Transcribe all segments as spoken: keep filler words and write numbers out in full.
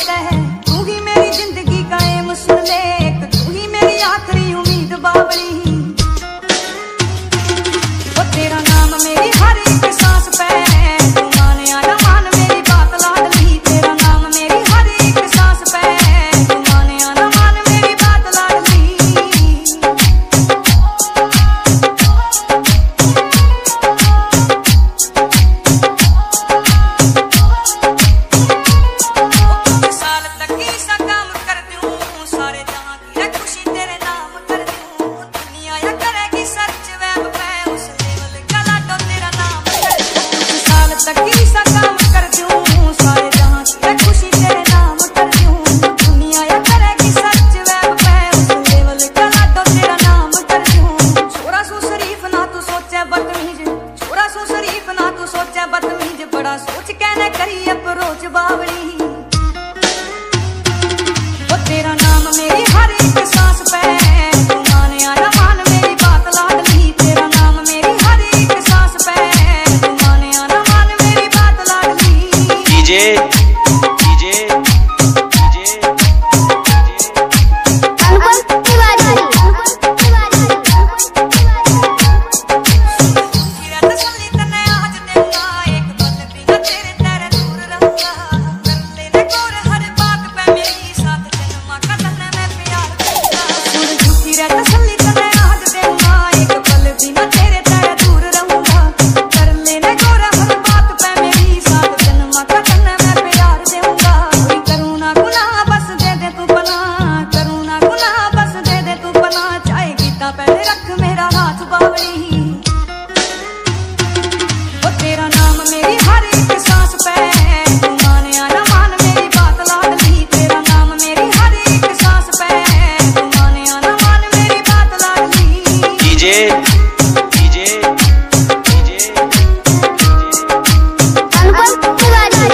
वास्ते है, तू ही मेरी जिंदगी का एम सुन ले, तू ही मेरी आखिरी उम्मीद बावली। वो तेरा नाम मेरी हर एक सांस पे है, तू माने या ना मान मेरी बात लाडली। तेरा नाम मेरी हर एक सांस पे है, तू माने या ना मान मेरी बात लाडली। साल तक ही सा काम कर दूं, सारे जहां की है खुशी तेरे नाम कर दूं। दुनिया या करेगी सर्च वेब पे उस लेवल का लाडो तेरा नाम कर दूं। साल तक ही सा काम कर दूं, सारे जहां की है खुशी तेरे नाम कर दूं। दुनिया या करेगी सर्च वेब पे उस लेवल का लाडो तेरा नाम कर दूं। छोरा सो शरीफ ना तू सोचे बदतमीज, छोरा सो शरीफ ना तू सोचे बदतमीज, बड़ा सोच कहने करी अप्रोच बावली। वो तेरा नाम मेरी हर एक सांस पे है, तू माने या ना मान मेरी बात लाडली। तेरा नाम मेरी हर एक सांस पे है, तू माने या ना मान मेरी बात लाडली। DJ DJ DJ Anupam Tiwari तेरा तसल्ली तने आज देऊंगा, एक पल भी ना तेरे तेरे दूर रहूंगा। कर लेने गौर हर बात पे मेरी, साथ जन्मा का तन्ने मैं प्यार करूंगा। सुन झूठी रे तसल्ली तने आज देऊंगा, एक पल भी ना तेरे तेरे दूर रहूंगा। कर लेने गौर हर बात पे मेरी, साथ जन्मा का तन्ने मैं प्यार देऊंगा। कोई करूँ ना गुनाह बस दे दे तू पनाह, करूँ ना गुनाह बस दे दे तू पनाह। चाहे गीता पहले रख मेरा हाथ बावली। वो तेरा नाम मेरी हर एक सांस पे है, तू माने या ना मान मेरी बात लाडली। तेरा नाम मेरी हर एक सांस पे है, तू माने या ना मान मेरी बात लाडली। DJ DJ DJ Anupam Tiwari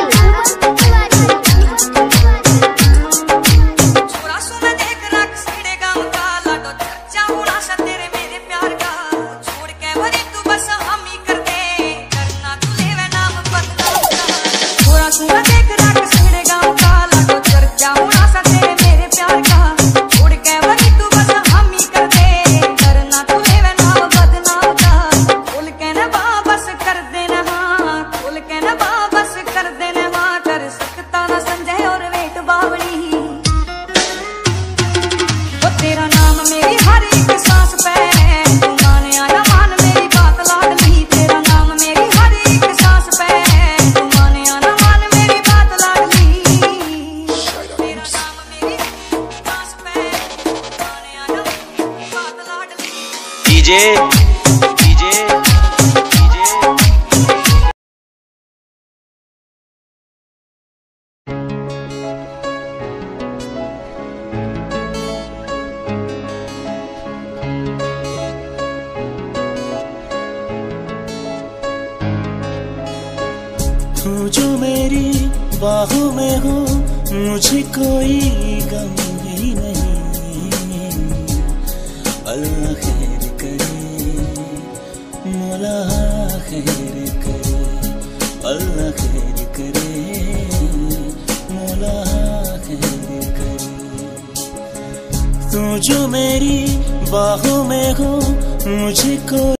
छोरा सो मैं देख रख सीढ़े गाँव का, लाडो चर्चा होना सा तेरे मेरे प्यार का। छोड़ के भरी तू बस हम ही कर दे, करना तू लेवे नाम बदनाम का। छोरा सो मैं देख रख सीढ़े गाँव का, लाडो चर्चा होना सा तेरे मेरे प्यार का। छोड़ के भरी तू बस हम ही कर दे, करना तू लेवे नाम बदनाम का। खोल के ना बाँ बस कर देना हाँ, खोल के ना बाँ बस कर देना हाँ। कर सकता ना संजय और वेट बावली। वो तेरा नाम मेरी हर एक सांस पे है, तू माने या ना मान मेरी बात लाडली। तेरा नाम मेरी हर एक सांस पे है, तू माने या ना मान मेरी बात लाडली। तेरा नाम मेरी सांस पे है, तू माने या ना मेरी बात लाडली। डीजे डीजे डीजे तू जो मेरी बाहों में हो, मुझे कोई गम ही नहीं। अल्लाह खैर करे, मौला खैर करे, अल्लाह खैर करे, मौला खैर करे। तू जो मेरी बाहों में हो, मुझे कोई